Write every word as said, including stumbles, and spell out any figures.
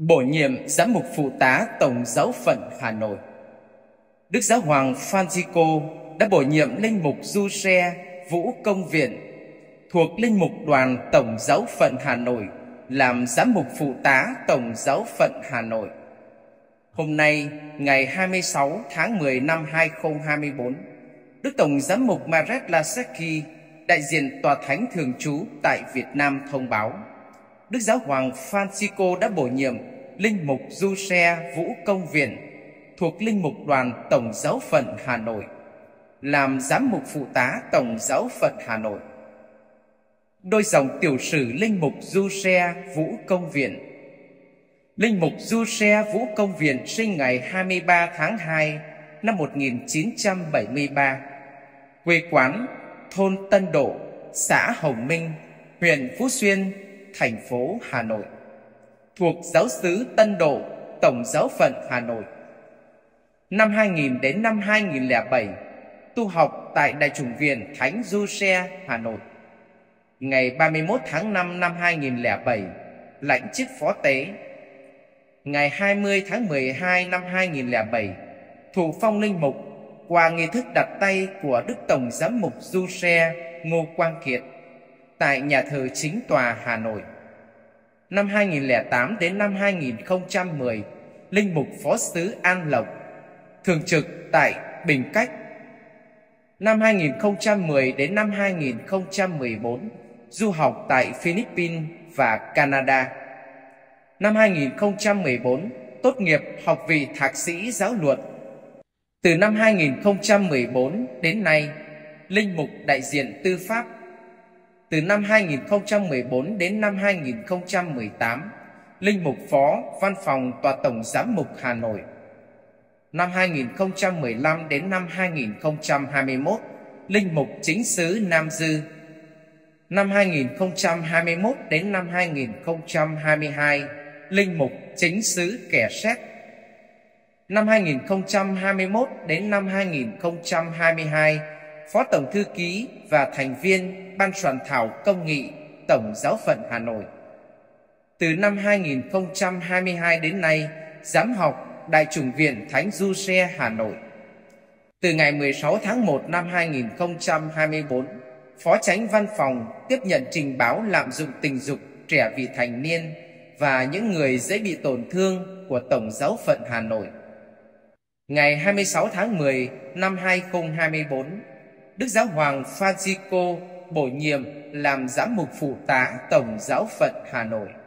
Bổ nhiệm giám mục phụ tá Tổng giáo phận Hà Nội. Đức Giáo hoàng Francisco đã bổ nhiệm linh mục Giuse Vũ Công Viện thuộc linh mục đoàn Tổng giáo phận Hà Nội làm giám mục phụ tá Tổng giáo phận Hà Nội. Hôm nay, ngày hai mươi sáu tháng mười năm hai nghìn không trăm hai mươi tư, Đức Tổng giám mục Marek Lasecki, đại diện Tòa Thánh Thường trú tại Việt Nam thông báo, Đức Giáo hoàng Francisco đã bổ nhiệm linh mục Giuse Vũ Công Viện thuộc linh mục đoàn Tổng giáo phận Hà Nội làm giám mục phụ tá Tổng giáo phận Hà Nội. Đôi dòng tiểu sử linh mục Giuse Vũ Công Viện. Linh mục Giuse Vũ Công Viện sinh ngày hai mươi ba tháng hai năm một nghìn chín trăm bảy mươi ba, quê quán thôn Tân Độ, xã Hồng Minh, huyện Phú Xuyên, thành phố Hà Nội, thuộc giáo xứ Tân Độ, Tổng giáo phận Hà Nội. Năm hai nghìn đến năm hai nghìn không trăm lẻ bảy, tu học tại Đại chủng viện Thánh Giuse, Hà Nội. Ngày ba mươi mốt tháng năm năm hai nghìn không trăm lẻ bảy, lãnh chức phó tế. Ngày hai mươi tháng mười hai năm hai nghìn không trăm lẻ bảy, thụ phong linh mục qua nghi thức đặt tay của Đức Tổng giám mục Giuse Ngô Quang Kiệt tại nhà thờ Chính tòa Hà Nội. Năm hai nghìn không trăm lẻ tám đến năm hai nghìn không trăm mười, linh mục phó xứ An Lộc, thường trực tại Bình Cách. Năm hai nghìn không trăm mười đến năm hai nghìn không trăm mười bốn, du học tại Philippines và Canada. Năm hai nghìn không trăm mười bốn, tốt nghiệp học vị thạc sĩ giáo luật. Từ năm hai nghìn không trăm mười bốn đến nay, linh mục đại diện tư pháp. Từ năm hai nghìn không trăm mười bốn đến năm hai nghìn không trăm mười tám, linh mục phó văn phòng Tòa Tổng giám mục Hà Nội. Năm hai nghìn không trăm mười lăm đến năm hai nghìn không trăm hai mươi mốt, linh mục chính xứ Nam Dư. Năm hai nghìn không trăm hai mươi mốt đến năm hai nghìn không trăm hai mươi hai, linh mục chính xứ Kẻ Séc. Năm hai nghìn không trăm hai mươi mốt đến năm hai nghìn không trăm hai mươi hai, phó tổng thư ký và thành viên Ban soạn thảo công nghị Tổng giáo phận Hà Nội. Từ năm hai nghìn không trăm hai mươi hai đến nay, giám học Đại chủng viện Thánh Giuse Hà Nội. Từ ngày mười sáu tháng một năm hai nghìn không trăm hai mươi tư, phó chánh văn phòng tiếp nhận trình báo lạm dụng tình dục trẻ vị thành niên và những người dễ bị tổn thương của Tổng giáo phận Hà Nội. Ngày hai mươi sáu tháng mười năm hai nghìn không trăm hai mươi tư, Đức Giáo hoàng Francisco bổ nhiệm làm giám mục phụ tá Tổng giáo phận Hà Nội.